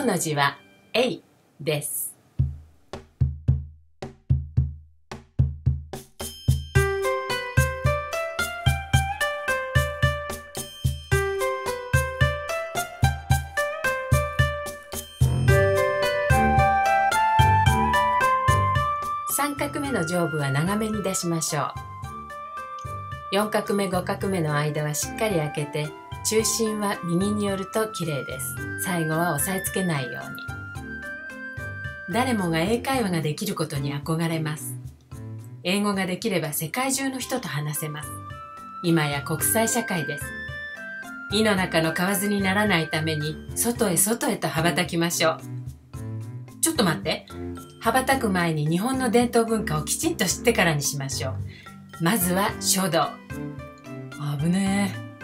日の字はえいです。3画目の上部は長めに出しましょう。4画目5画目の間はしっかり開けて、中心は右に寄ると綺麗です。最後は押さえつけないように。誰もが英会話ができることに憧れます。英語ができれば世界中の人と話せます。今や国際社会です。井の中の蛙にならないために、外へ外へと羽ばたきましょう。ちょっと待って。羽ばたく前に日本の伝統文化をきちんと知ってからにしましょう。まずは書道。危ねえ。